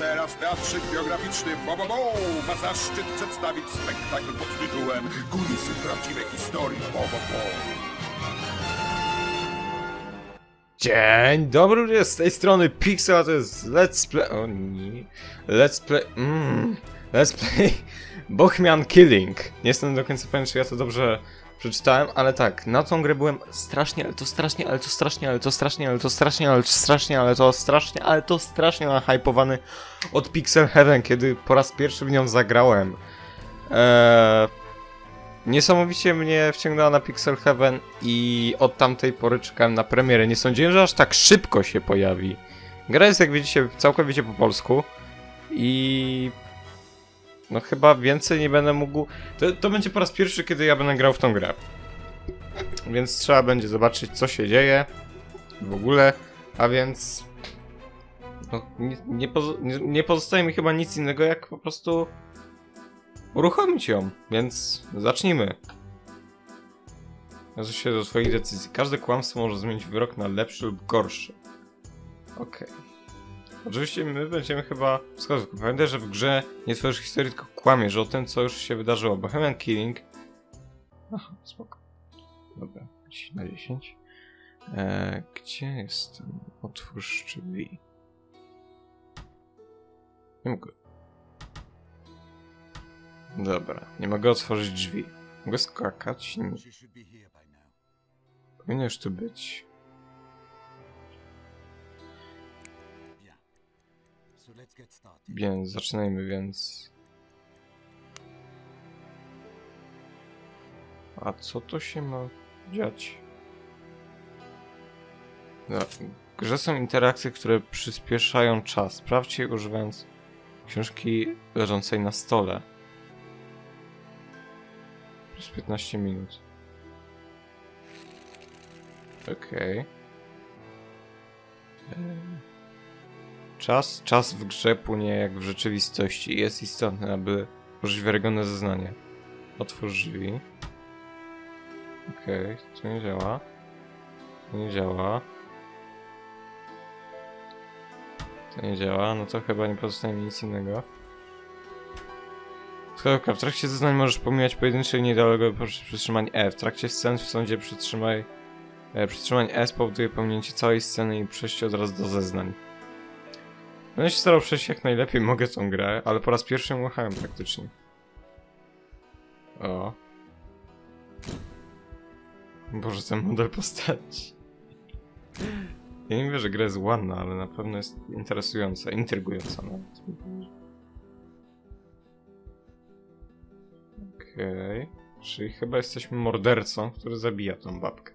teraz teatrzyk biograficzny Bobobo ma zaszczyt przedstawić spektakl pod tytułem Kulisy prawdziwej historii Bobobo. Dzień dobry, z tej strony Pixel, a to jest Let's Play... O nie... Let's Play... Bohemian Killing. Nie jestem do końca pewien, czy ja to dobrze przeczytałem, ale tak, na tą grę byłem strasznie nahypowany od Pixel Heaven, kiedy po raz pierwszy w nią zagrałem. Niesamowicie mnie wciągnęła na Pixel Heaven i od tamtej pory czekałem na premierę. Nie sądziłem, że aż tak szybko się pojawi. Gra jest, jak widzicie, całkowicie po polsku i... no chyba więcej nie będę mógł... To będzie po raz pierwszy, kiedy ja będę grał w tą grę. Więc trzeba będzie zobaczyć, co się dzieje w ogóle, a więc... no, nie pozostaje mi chyba nic innego, jak po prostu... uruchomić ją, więc zacznijmy. Odnoszę się do swoich decyzji. Każde kłamstwo może zmienić wyrok na lepszy lub gorszy. Okej. Oczywiście my będziemy chyba wskazówką. Pamiętaj, że w grze nie tworzysz historii, tylko kłamiesz o tym, co już się wydarzyło. Bohemian Killing... aha, spoko. Dobra, 10 na 10. Gdzie jest? Otwórz drzwi. Nie mogę. Dobra, nie mogę otworzyć drzwi. Mogę skakać? Nie. Powinno już tu być. Więc zaczynajmy więc. A co to się ma dziać? No, w grze są interakcje, które przyspieszają czas. Sprawdźcie je używając książki leżącej na stole. Plus 15 minut. Okej. Czas w grze płynie jak w rzeczywistości. Jest istotne, aby użyć wiarygodne zeznanie. Otwórz drzwi. Okej, to nie działa. To nie działa. To nie działa, no to chyba nie pozostaje mi nic innego. W trakcie zeznań możesz pomijać pojedyncze i niedaleko przytrzymanie E. W trakcie scen w sądzie przytrzymanie E spowoduje pominięcie całej sceny i przejście od razu do zeznań. Będę się starał przejść jak najlepiej mogę tą grę, ale po raz pierwszy ją łachałem praktycznie. O. Boże, ten model postaci. Ja nie wiem, że gra jest ładna, ale na pewno jest interesująca, intrygująca nawet. Okej. Czyli chyba jesteśmy mordercą, który zabija tą babkę.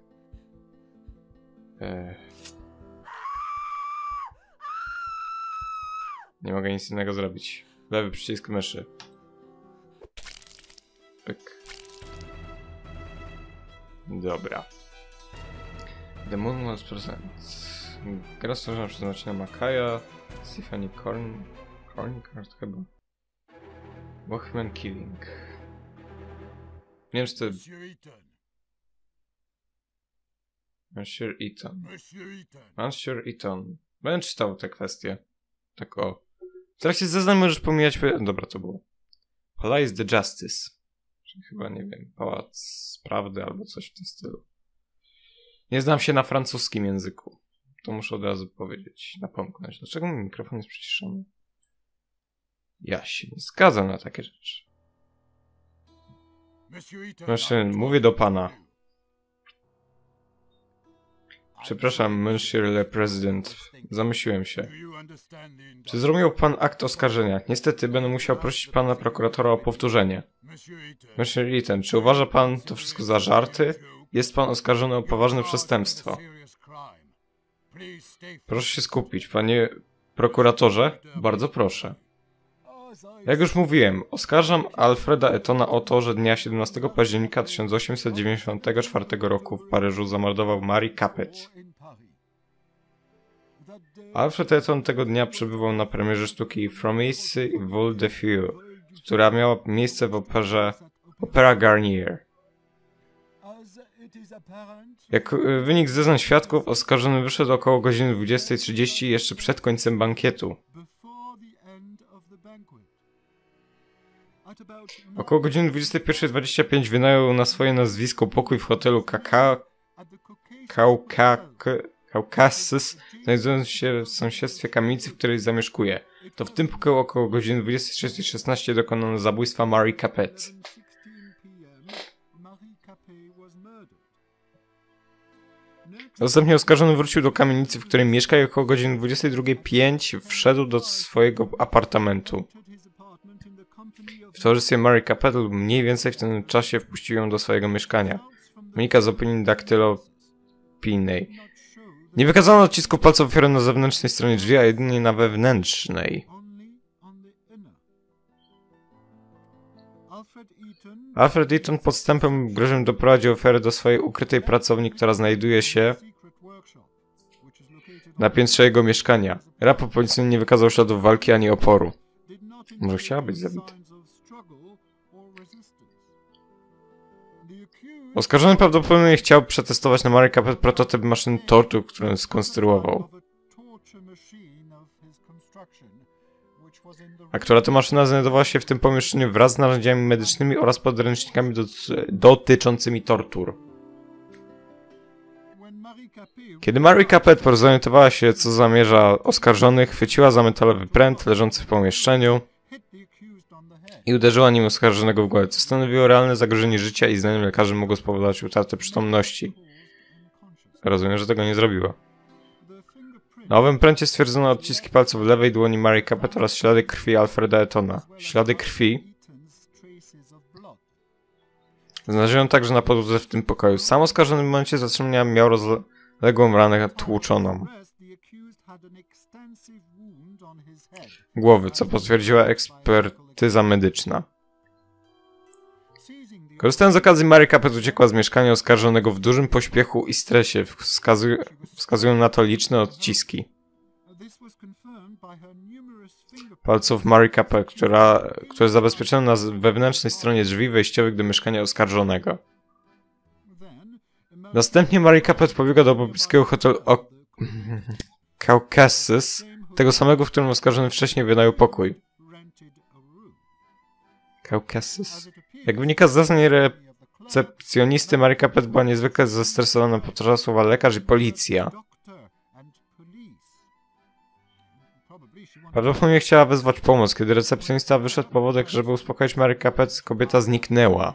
Nie mogę nic innego zrobić. Lewy przycisk myszy. Pyk. Dobra. The Moon was present. Gra stworzona przez Marcina Makaja, Stephanie Corncart chyba. Bohemian Killing. Nie wiem, czy to... Monsieur Eaton. Monsieur Eaton. Będę czytał te kwestie. Tak o. W trakcie zeznań możesz pomijać... dobra, to było. Palace the Justice. Czyli chyba, nie wiem, Pałac Prawdy albo coś w tym stylu. Nie znam się na francuskim języku. To muszę od razu powiedzieć. Napomknąć. Dlaczego mój mikrofon jest przyciszony? Ja się nie zgadzam na takie rzeczy. Znaczy, mówię do pana. Przepraszam, Monsieur le Président. Zamyśliłem się. Czy zrozumiał pan akt oskarżenia? Niestety będę musiał prosić pana prokuratora o powtórzenie. Monsieur Eaton, czy uważa pan to wszystko za żarty? Jest pan oskarżony o poważne przestępstwo. Proszę się skupić, panie prokuratorze. Bardzo proszę. Jak już mówiłem, oskarżam Alfreda Etona o to, że dnia 17 października 1894 roku w Paryżu zamordował Marie Capet. Alfred Eton tego dnia przebywał na premierze sztuki Fromency Vol de Feu, która miała miejsce w operze Opera Garnier. Jak wynik zeznań świadków, oskarżony wyszedł około godziny 20:30 jeszcze przed końcem bankietu. Około godziny 21:25 wynajął na swoje nazwisko pokój w hotelu Caucasus, znajdując się w sąsiedztwie kamienicy, w której zamieszkuje. To w tym pokoju około godziny 23:16 dokonano zabójstwa Marie Capet. Następnie oskarżony wrócił do kamienicy, w której mieszka i około godziny 22:05 wszedł do swojego apartamentu. W towarzystwie Marie Capet lub mniej więcej w tym czasie wpuścił ją do swojego mieszkania. Wynika z opinii daktylopijnej. Nie wykazano odcisków palców ofiary na zewnętrznej stronie drzwi, a jedynie na wewnętrznej. Alfred Eaton podstępem groźnym doprowadził ofiarę do swojej ukrytej pracowni, która znajduje się na piętrze jego mieszkania. Raport policyjny nie wykazał śladów walki ani oporu. Może chciała być zabita. Oskarżony prawdopodobnie chciał przetestować na Marie Capet prototyp maszyny tortur, którą skonstruował. A która to maszyna znajdowała się w tym pomieszczeniu wraz z narzędziami medycznymi oraz podręcznikami dotyczącymi tortur. Kiedy Marie Capet zorientowała się, co zamierza oskarżony, chwyciła za metalowy pręt leżący w pomieszczeniu i uderzyła nim oskarżonego w głowę, co stanowiło realne zagrożenie życia i zdaniem lekarzy mogło spowodować utratę przytomności. Rozumiem, że tego nie zrobiła. Na owym pręcie stwierdzono odciski palców lewej dłoni Marie Capet oraz ślady krwi Alfreda Etona. Ślady krwi znaleziono także na podłodze w tym pokoju. Sam oskarżony w momencie zatrzymania miał rozległą ranę tłuczoną głowy, co potwierdziła ekspertyza medyczna. Korzystając z okazji, Marie Capet uciekła z mieszkania oskarżonego w dużym pośpiechu i stresie. Wskazują na to liczne odciski palców Marie Capet, które zabezpieczono na wewnętrznej stronie drzwi wejściowych do mieszkania oskarżonego. Następnie Marie Capet pobiegła do pobliskiego hotelu Caucasus, tego samego, w którym oskarżony wcześniej wynajął pokój. Caucasus. Jak wynika z zeznań recepcjonisty, Marie Capet była niezwykle zestresowana, powtarzała słowa lekarz i policja. Prawdopodobnie chciała wezwać pomoc. Kiedy recepcjonista wyszedł po wódek, żeby uspokoić Marie Capet, kobieta zniknęła.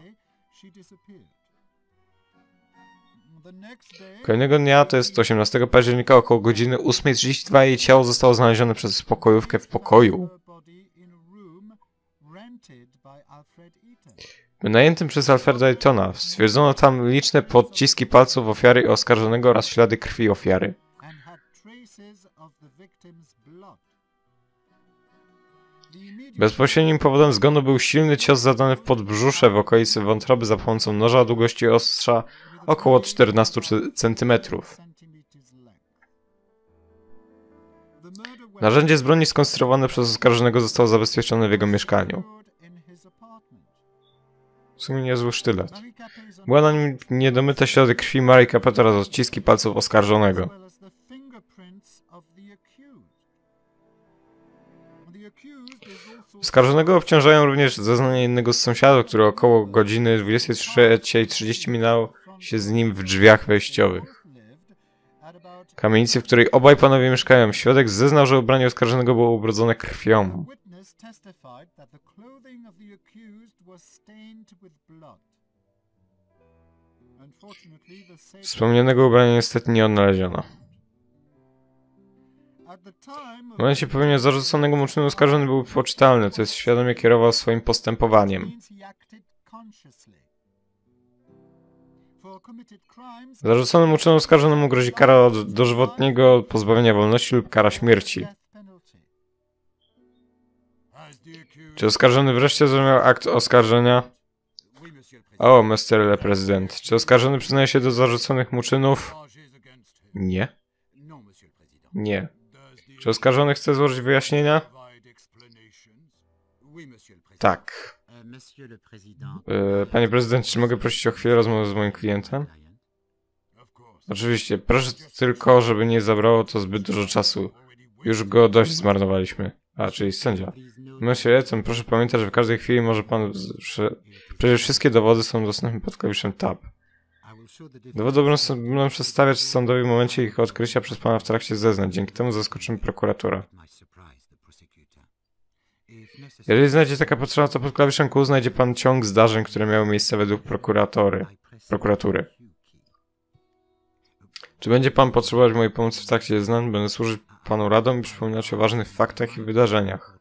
Kolejnego dnia, to jest 18 października, około godziny 8:32 jej ciało zostało znalezione przez pokojówkę w pokoju wynajętym przez Alfreda Etona. Stwierdzono tam liczne podciski palców ofiary i oskarżonego oraz ślady krwi ofiary. Bezpośrednim powodem zgonu był silny cios zadany w podbrzusze w okolicy wątroby za pomocą noża o długości ostrza około 14 cm. Narzędzie z broni skonstruowane przez oskarżonego zostało zabezpieczone w jego mieszkaniu. W sumie niezły sztylet. Była na nim niedomyte ślady krwi Marie Capet oraz odciski palców oskarżonego. Oskarżonego obciążają również zeznania jednego z sąsiadów, który około godziny 23:30 minął się z nim w drzwiach wejściowych kamienicy, w której obaj panowie mieszkają. Świadek zeznał, że ubranie oskarżonego było ubrudzone krwią. Wspomnianego ubrania niestety nie odnaleziono. W momencie popełnienia zarzuconego mu czynu oskarżony był poczytalny, to jest świadomie kierował swoim postępowaniem. Zarzuconemu czynu oskarżonemu grozi kara od dożywotniego pozbawienia wolności lub kara śmierci. Czy oskarżony wreszcie zrozumiał akt oskarżenia? O, Mr. Le Prezydent. Czy oskarżony przyznaje się do zarzuconych mu czynów? Nie. Nie. Czy oskarżony chce złożyć wyjaśnienia? Tak. Panie prezydent, czy mogę prosić o chwilę rozmowy z moim klientem? Oczywiście. Proszę tylko, żeby nie zabrało to zbyt dużo czasu. Już go dość zmarnowaliśmy. A, czyli sędzia. Monsieur Eton, proszę pamiętać, że w każdej chwili może pan... Przecież wszystkie dowody są dostępne pod klawiszem Tab. Dowody będą przedstawiać sądowi w momencie ich odkrycia przez pana w trakcie zeznań. Dzięki temu zaskoczymy prokuratora. Jeżeli znajdzie taka potrzeba, to pod klawiszem Q znajdzie pan ciąg zdarzeń, które miały miejsce według prokuratury. Czy będzie pan potrzebować mojej pomocy w trakcie zeznań? Będę służyć panu radą i przypominać o ważnych faktach i wydarzeniach.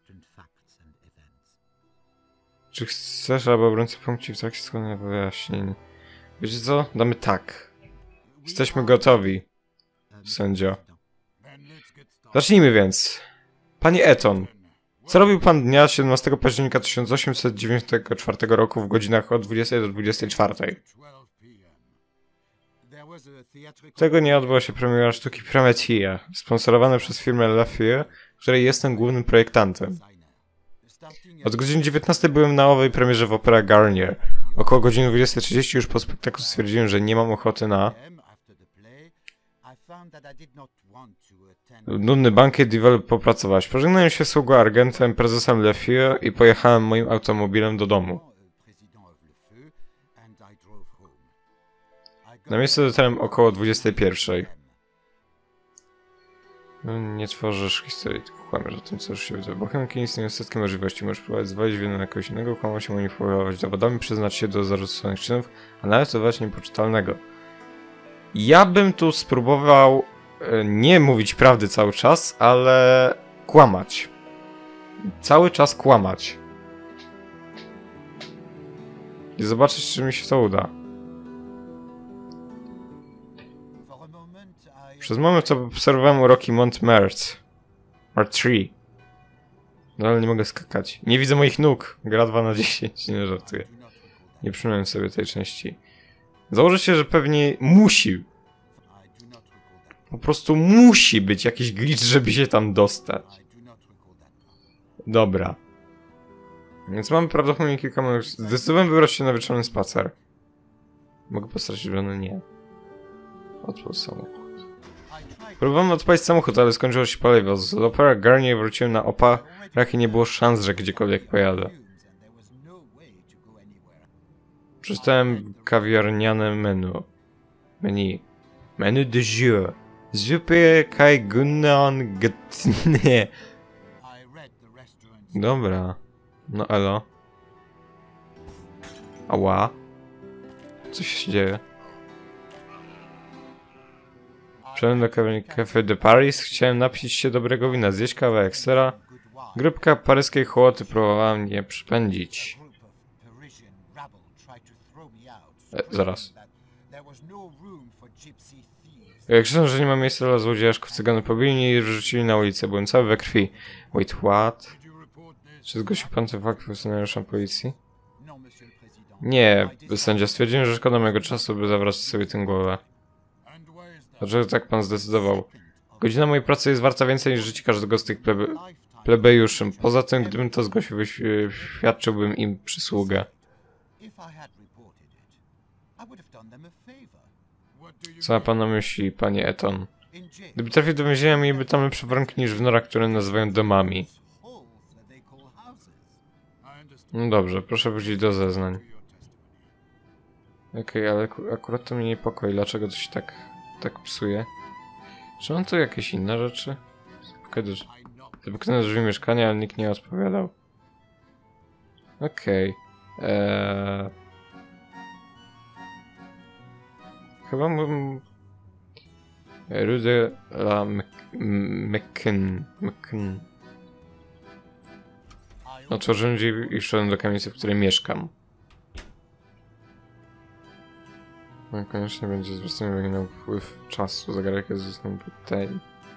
Czy chcesz, aby obrońca pomógł ci w trakcie składania wyjaśnień? Wiecie co? Damy tak. Jesteśmy gotowi, sędzio. Zacznijmy więc. Panie Eton, co robił pan dnia 17 października 1894 roku w godzinach od 20 do 24? Tego dnia odbyła się premiera sztuki Prometheia, sponsorowana przez firmę Lafayette, której jestem głównym projektantem. Od godziny 19 byłem na owej premierze w Opera Garnier. Około godziny 20:30 już po spektaklu stwierdziłem, że nie mam ochoty na nudny bankiet i wolę popracować. Pożegnałem się z sługą agentem, prezesem Lafayette i pojechałem moim automobilem do domu. Na miejsce dotarłem około 21. No, nie tworzysz historii, tylko kłamiesz o tym, co już się wydarzy. Bohemki istnieją setki możliwości. Możesz próbować zwalić winę na kogoś innego, kłamać się, manipulować dowodami, przyznać się do zarzuconych czynów, a nawet udawać niepoczytalnego. Ja bym tu spróbował nie mówić prawdy cały czas, ale kłamać. Cały czas kłamać. I zobaczyć, czy mi się to uda. Przez moment obserwowałem uroki Montmartre. R3. No ale nie mogę skakać. Nie widzę moich nóg. Gra 2 na 10. Nie żartuję. Nie przypomniałem sobie tej części. Założę się, że pewnie musi. Po prostu musi być jakiś glitch, żeby się tam dostać. Dobra. Więc mamy prawdopodobnie kilka moich... Zdecydowałem wybrać się na wieczorny spacer. Mogę postracić żonę? Nie. Odpal samochód. Próbowałem odpalić samochód, ale skończyło się paliwo. Z Opera Garnier wróciłem na oparach i nie było szans, że gdziekolwiek pojadę. Przeczytałem kawiarniane menu. Menu de jour. Zupy kai gunnan gtnie. Dobra. No elo. Ała. Co się dzieje? Przyszedłem do kawiarni Café de Paris. Chciałem napić się dobrego wina, zjeść kawałek sera. Grupka paryskiej hołoty próbowała mnie przypędzić. Zaraz. Jak krzyczą, że nie ma miejsca dla złodziejaszków, cygany pobili mnie i wrzucili na ulicę. Byłem cały we krwi. Wait, what? Czy zgłosił pan ten fakt funkcjonariuszom policji? Nie, sędzia, stwierdziłem, że szkoda mojego czasu, by zawracać sobie tę głowę. Dlaczego tak pan zdecydował? Godzina mojej pracy jest warta więcej niż życie każdego z tych plebejuszy. Poza tym, gdybym to zgłosił, świadczyłbym im przysługę. Co ma pan na myśli, panie Eton? Gdyby trafił do więzienia, mieliby tam lepsze warunki niż w norach, które nazywają domami. No dobrze, proszę wrócić do zeznań. Okej, ale akurat to mnie niepokoi. Dlaczego to się tak psuje? Czy mam tu jakieś inne rzeczy? Zapukane drzwi mieszkania, ale nikt nie odpowiadał. Okej. Chyba bym... Rue la Meccan. Otworzyłem drzwi i wszedłem do kamienicy, w której mieszkam. No, koniecznie będzie zwracany uwagi na upływ czasu. Zegarek jest został tutaj.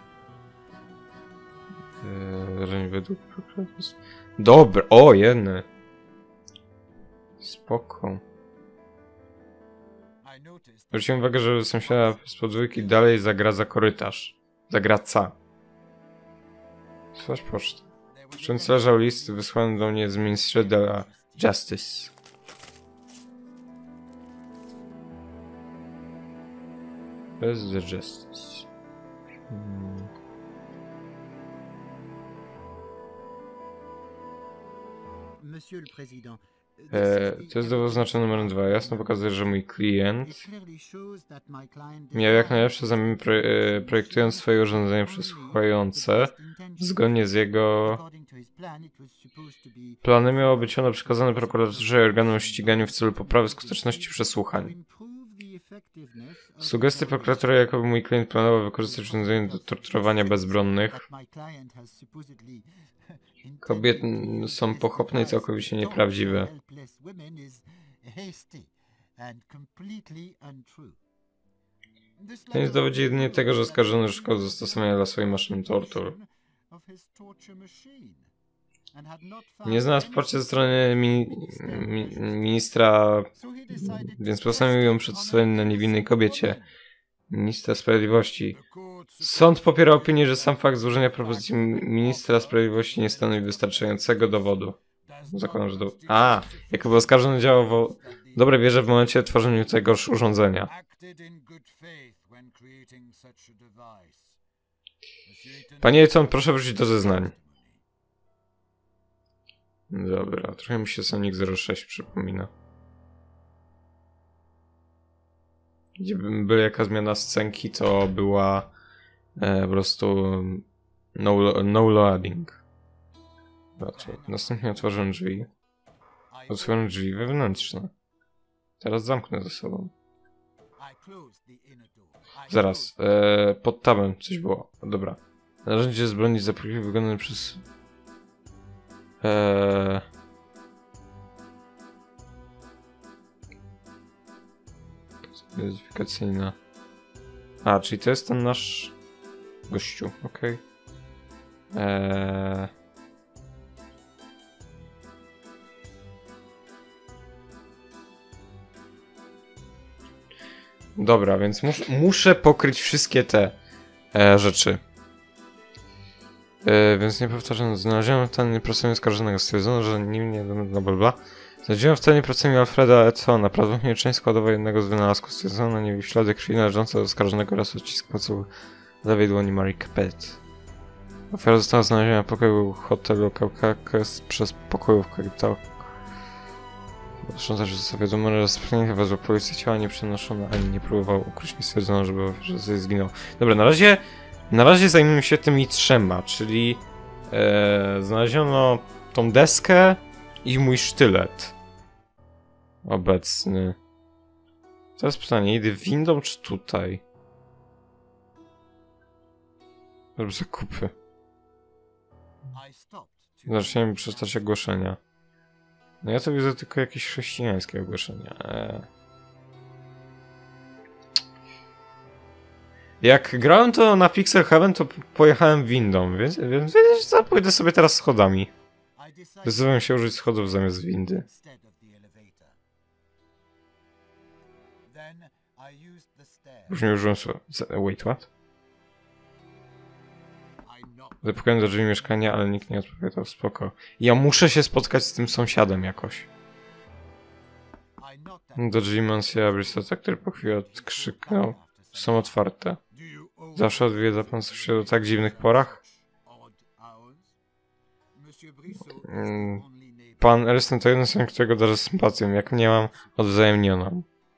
Zdarzeń według prokuratora. Dobra, o jedne. Spoko. Zwróciłem uwagę, że sąsiada z podwójki dalej zagraca korytarz. Zagraca. Słuchaj pocztę. Wczoraj leżał list wysłany do mnie z Ministry de la Justice. Where's the justice? To jest dowód oznaczony numerem 2. Jasno pokazuje, że mój klient miał jak najlepsze zamiary projektując swoje urządzenie przesłuchujące. Zgodnie z jego planem miało być ono przekazane prokuraturze i organom ścigania w celu poprawy skuteczności przesłuchań. Sugestie prokuratury, jakoby mój klient planował wykorzystać urządzenie do torturowania bezbronnych kobiet, są pochopne i całkowicie nieprawdziwe. To nie dowodzi jedynie tego, że oskarżony szukał zastosowania dla swojej maszyny tortur. Nie znalazł poparcia ze strony ministra, więc postanowił ją przedstawić na niewinnej kobiecie. Ministra Sprawiedliwości. Sąd popiera opinię, że sam fakt złożenia propozycji ministra Sprawiedliwości nie stanowi wystarczającego dowodu. Zakładam, że jakoby oskarżony działał w dobrej wierze w momencie tworzenia tego urządzenia. Panie Eton, proszę wrócić do zeznań. Dobra, trochę mi się Sonic 06 przypomina. Gdzie była jaka zmiana scenki, to była po prostu no loading. Następnie otworzyłem drzwi. Otworzyłem drzwi wewnętrzne. Teraz zamknę ze sobą. Zaraz, pod tabem coś było. Dobra. Narzędzie z broni zapobieżenia wykonane przez... Weryfikacyjna. Czyli to jest ten nasz gościu, okej. Dobra, więc muszę pokryć wszystkie te rzeczy. Więc nie powtarzam, znalazłem w terenie pracowni oskarżonego, stwierdzono, że nie bla bla bla. Znalazłem w terenie pracowni Alfreda Etona, prawdopodobnie część składowa jednego z wynalazków, stwierdzono na niej ślady krwi należące do oskarżonego oraz odcisk palców lewej dłoni Marie Capet. Ofiara została znaleziona w pokoju hotelu Caucasus przez pokojówkę. Zresztą też zostało wiadomo, że sprawnie wezwał policję, ciała nie przenoszono ani nie próbował ukryć, nie stwierdzono, żeby ofiarze zginął. Dobra, na razie zajmujemy się tymi trzema, czyli znaleziono tą deskę i mój sztylet obecny. Teraz pytanie, idę windą czy tutaj? Robię zakupy. Zaczniemy przeczytać ogłoszenia. No ja to widzę tylko jakieś chrześcijańskie ogłoszenia. Jak grałem to na Pixel Heaven, to pojechałem windą, więc wiesz co, pójdę sobie teraz schodami. Zdecydowałem się użyć schodów zamiast windy. Już nie użyłem wait, what? Zapukałem do drzwi mieszkania, ale nikt nie odpowiadał, spoko. Ja muszę się spotkać z tym sąsiadem jakoś. Do drzwi Monsieur Bristota, który po chwili odkrzyknął. Są otwarte. Zawsze odwiedza pan sąsiada o tak dziwnych porach? Pan Elston to jeden z którego darzę sympatią, jak mnie mam odwzajemnioną.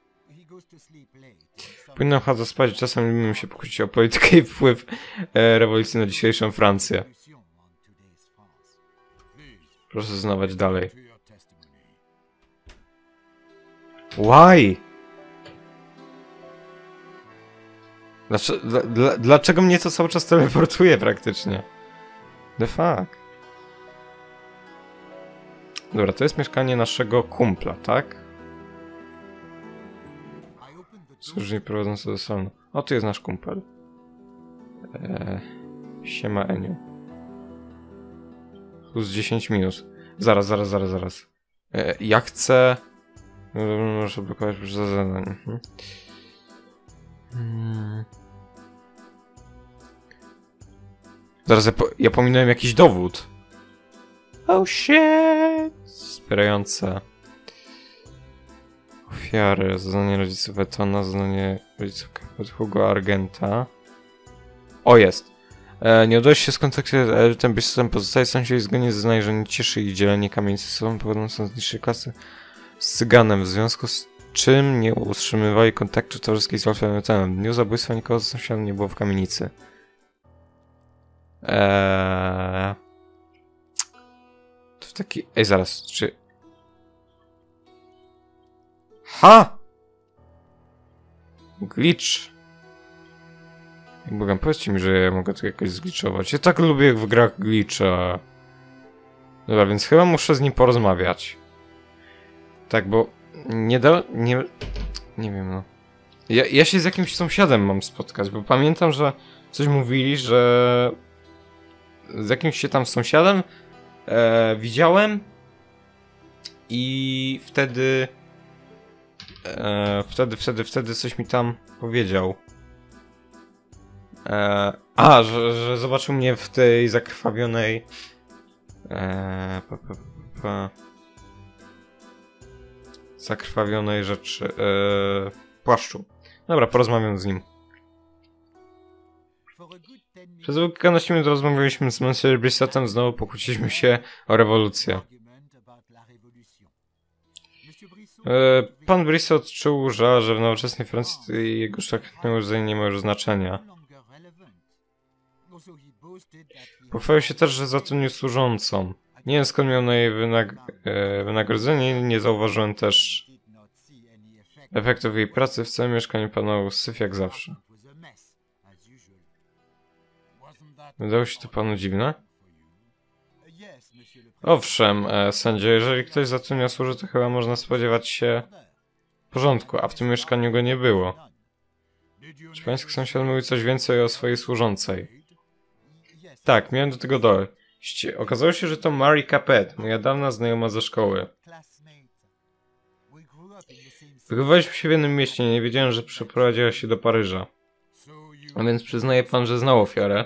Powinnam chadza spać, czasem lubimy się pokłócić o politykę i wpływ rewolucji na dzisiejszą Francję. Proszę zeznawać dalej. Why? Dlaczego mnie to cały czas teleportuje praktycznie? The fuck? Dobra, to jest mieszkanie naszego kumpla, tak? Służnie prowadzące do salonu. O, tu jest nasz kumpel. Siema Eniu. Plus 10 minut. Zaraz. Ja chcę... Muszę blokować już za zadanie. Zaraz, ja pominąłem jakiś dowód. Oh shit! Wspierające ofiary, zeznanie rodziców Etona, zeznanie rodziców Hugo Argenta. O, jest! Nie udałeś się skontaktować z Eltem Bristolem, pozostaje sąsiedzi zgodnie zeznaje, że nie cieszy ich dzielenie kamienicy ze sobą, powodą są z niższej klasy z cyganem, w związku z czym nie utrzymywali kontaktu towarzyskiej z Wolfem Eltenem. W dniu zabójstwa nikogo z sąsiadem nie było w kamienicy. To taki... Ej, zaraz, czy... Ha! Glitch. Bogam, powiedzcie mi, że ja mogę to jakoś zgliczować. Ja tak lubię, jak w grach glitcha. Dobra, więc chyba muszę z nim porozmawiać. Tak, bo... Nie wiem, no. Ja się z jakimś sąsiadem mam spotkać, bo pamiętam, że coś mówili, że... Z jakimś się tam sąsiadem widziałem i wtedy coś mi tam powiedział. Że zobaczył mnie w tej zakrwawionej zakrwawionej rzeczy płaszczu. Dobra, porozmawiam z nim. Przez kilkanaście minut rozmawialiśmy z Monsieur Brissettem, znowu pokłóciliśmy się o rewolucję. Pan Brissot czuł, że w nowoczesnej Francji jego szlachetne urodzenie nie ma już znaczenia. Pochwalił się też, że zatrudnił służącą. Nie wiem, skąd miał na jej wynagrodzenie, nie zauważyłem też efektów jej pracy. W całym mieszkaniu panował syf jak zawsze. Wydało się to panu dziwne? Owszem, sędzio, jeżeli ktoś zatrudnia służy, to chyba można spodziewać się porządku, a w tym mieszkaniu go nie było. Czy pański sąsiad mówił coś więcej o swojej służącej? Tak, miałem do tego dojść. Okazało się, że to Marie Capet, moja dawna znajoma ze szkoły. Wychowaliśmy się w jednym mieście, nie wiedziałem, że przeprowadziła się do Paryża. A więc przyznaje pan, że znał ofiarę?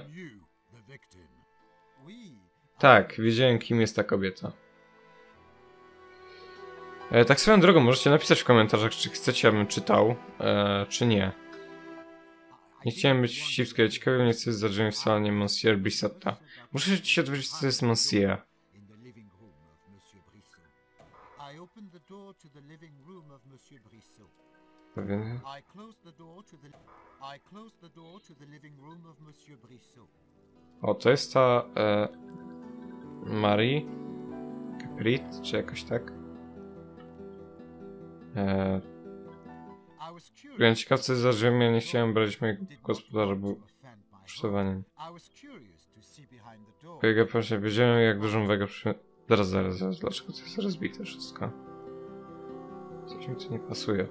Tak, wiedziałem, kim jest ta kobieta. Tak swoją drogą, możecie napisać w komentarzach, czy chcecie, abym czytał, czy nie. Nie chciałem być wścibski, ale ciekawe mnie, co jest za drzwiami w salonie Monsieur Brissetta. Muszę się dowiedzieć, co jest Monsieur. Pewien? O, to jest ta... Marie Caprit, czy jakoś tak? Byłem ciekaw, co jest za drzwiami, ja nie chciałem brać mojego gospodarza, był puszczowaniem. Po jego proszę, wiedziałem, jak dużą wagę przy... Zaraz, dlaczego to jest rozbite wszystko? Coś mi tu nie pasuje.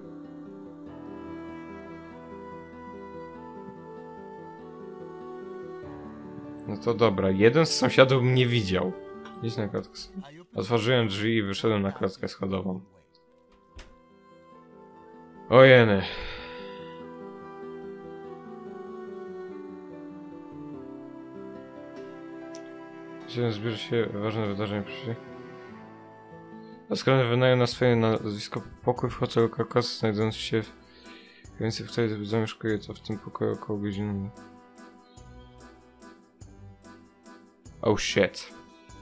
No to dobra, jeden z sąsiadów mnie widział. Idź na klatkę. Otworzyłem drzwi i wyszedłem na klatkę schodową. Ojeny. Dzisiaj zbierze się ważne wydarzenie przyszłe. Oskarżony wynają na swoje nazwisko pokój w hotelu Kokos, znajdujący się w więcej, w której zamieszkuje to w tym pokoju około godziny. Oh shit.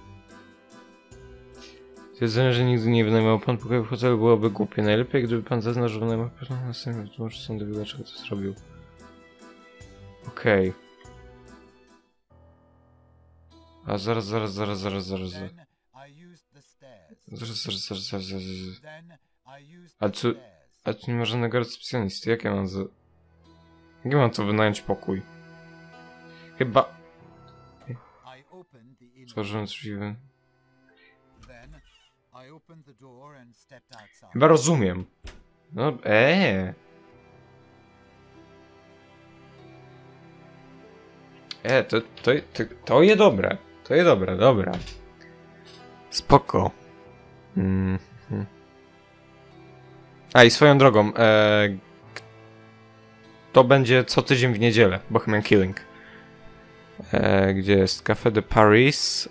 Twierdzenie, że nigdy nie wynajmował pan pokoju w hotelu, byłoby głupie. Najlepiej, gdyby pan zaznał, że wynajmował pan następnie wytłumaczy sądowi, dlaczego to zrobił. Okej. A zaraz. Ale tu nie ma żadnego recepcjonisty. Jak ja mam to wynająć pokój? Chyba... Otworzyłem drzwi. Chyba rozumiem. No, to je dobre. To je dobre, dobra. Spoko. A i swoją drogą, to będzie co tydzień w niedzielę, Bohemian Killing. Gdzie jest Café de Paris?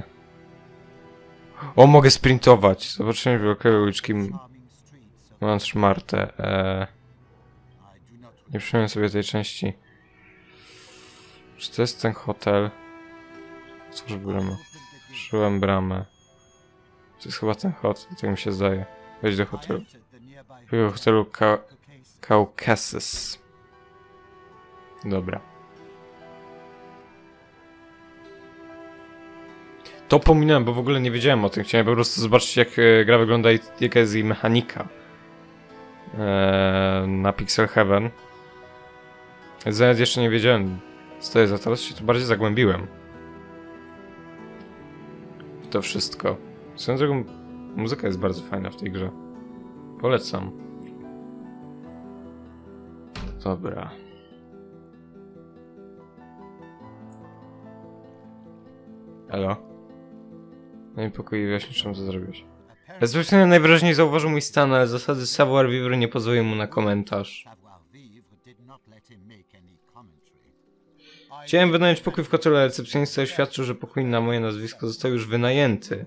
O, mogę sprintować. Zobaczymy w okolicy uliczki Montmartre. Nie przypomnę sobie tej części. Czy to jest ten hotel? Cóż bramę. Szyłem bramę. To jest chyba ten hotel, tak mi się zdaje. Wejdź do hotelu. Do hotelu Caucasus. Dobra. To pominąłem, bo w ogóle nie wiedziałem o tym. Chciałem po prostu zobaczyć, jak gra wygląda i jaka jest jej mechanika. Na Pixel Heaven. Nawet jeszcze nie wiedziałem, co to jest, a teraz się tu bardziej zagłębiłem. To wszystko. Swoją drogą, muzyka jest bardzo fajna w tej grze. Polecam. Dobra. Elo? No i pokój wyjaśnić, czemu to zrobiłeś. Bezpiecznie najwyraźniej zauważył mój stan, ale zasady savoir vivre nie pozwoliły mu na komentarz. Chciałem wynająć pokój w hotelu, ale recepcjonista oświadczył, że pokój na moje nazwisko został już wynajęty.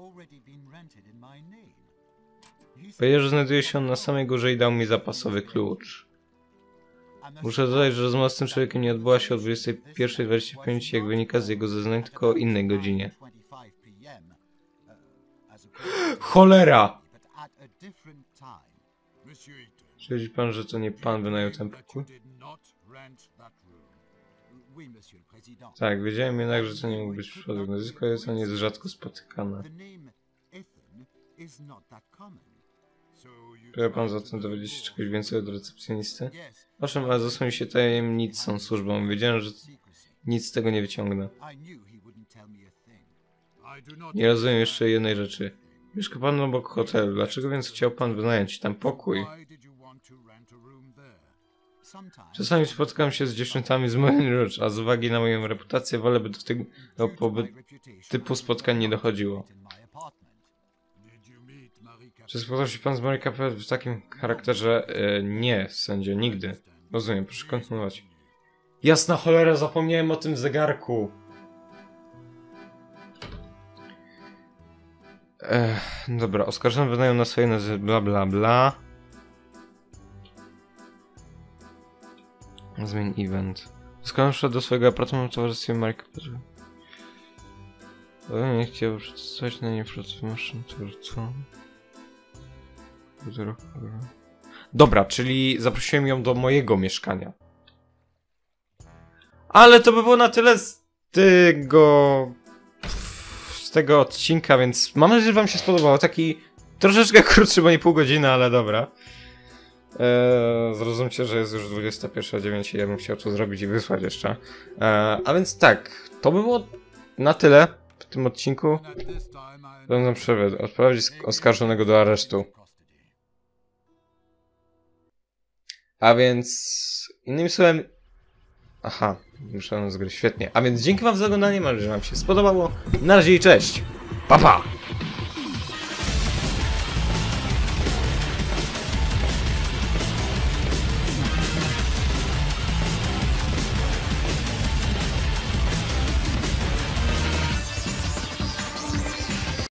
Powiedział, że znajduje się on na samej górze i dał mi zapasowy klucz. Muszę dodać, że rozmowa z tym człowiekiem nie odbyła się o 21:25, jak wynika z jego zeznań, tylko o innej godzinie. Cholera! Czy widzi pan, że to nie pan wynajął ten pokój? Tak, wiedziałem jednak, że to nie mógł być przypadek. Nazwisko jest on jest rzadko spotykane. Chciał pan zatem dowiedzieć się czegoś więcej od recepcjonisty? Owszem, ale zasłonił się tajemnicą służbą. Wiedziałem, że nic z tego nie wyciągnę. Nie rozumiem jeszcze jednej rzeczy. Mieszka pan obok hotelu. Dlaczego więc chciał pan wynająć tam pokój? Czasami spotykam się z dziewczętami z moim rocz, a z uwagi na moją reputację wolę, by do tego typu spotkań nie dochodziło. Czy spotkał się pan z Marie Capet w takim charakterze? Nie, sędzio, nigdy. Rozumiem, proszę kontynuować. Jasna cholera, zapomniałem o tym zegarku. Dobra, oskarżony wydają na swoje nazwy bla bla bla. Zmień event. Oskarżony wszedł do swojego apartamentu w towarzystwie Marie Capet. Nie chciał przetestować na nie pracy maszyn twórcą. Dobra, czyli zaprosiłem ją do mojego mieszkania. Ale to by było na tyle z tego odcinka, więc mam nadzieję, że wam się spodobało. Taki troszeczkę krótszy, bo nie pół godziny, ale dobra. Zrozumcie, że jest już 21:09 i ja bym chciał to zrobić i wysłać jeszcze. A więc tak, to by było na tyle w tym odcinku. Będę przerwę odprowadzić oskarżonego do aresztu. A więc innymi słowami... Aha, muszę z gry, świetnie. A więc dzięki wam za oglądanie, mam nadzieję, że wam się spodobało. Na razie i cześć! Pa pa!